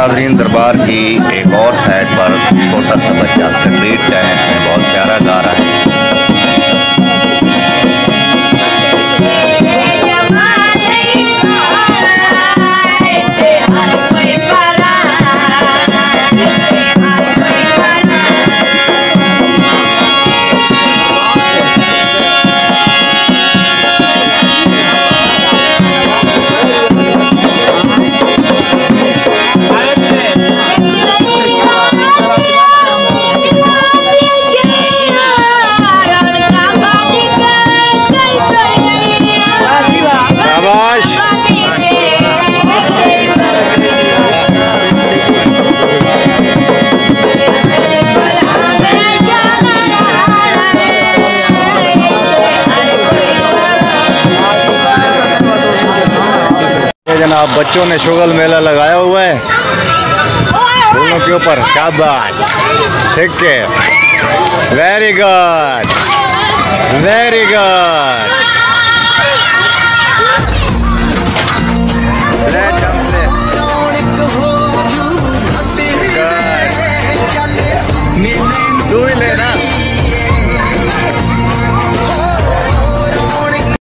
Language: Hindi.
नाजरीन, दरबार की एक और साइड पर छोटा सा बच्चा स्ट्रीट डांस में बहुत प्यारा गा रहा है। जनाब, बच्चों ने शुगल मेला लगाया हुआ है फूलों के ऊपर। क्या बात, ठीक है, वेरी गुड वेरी गुड।